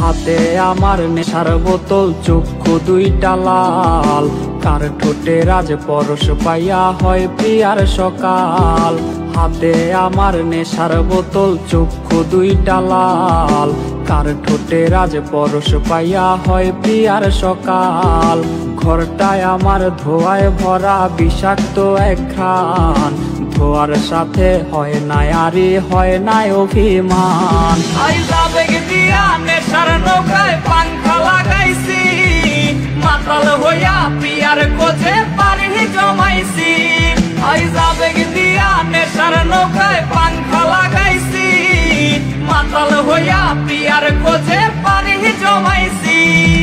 হাতে আমার নেশার বোতল, চক্ষু দুইটা লাল, কার ঠোঁটে রাজ পরশ পাইয়া হয় প্রিয়ার সকাল। হাতে আমার নেশার বোতল, চক্ষু দুইটা লাল, কার ঠোঁটে রাজ পরশ পাইয়া হয় প্রিয়ার সকাল। ঘরটায় আমার ধোঁয়ায় ভরা বিষাক্ত এক ঘ্রাণ, ধোয়ার সাথে হয় না আরে হয় না অভিমান। আবেগ দিয়া নেশার নৌকায় পাংখা লাগাইছি, মাতাল হইয়া প্রিয়ার কোচে পানি জমাইছি। আবেগ দিয়া নেশার নৌকায় পাংখা লাগাইছি, মাতাল হইয়া প্রিয়ার কোচে পানি জমাইছি।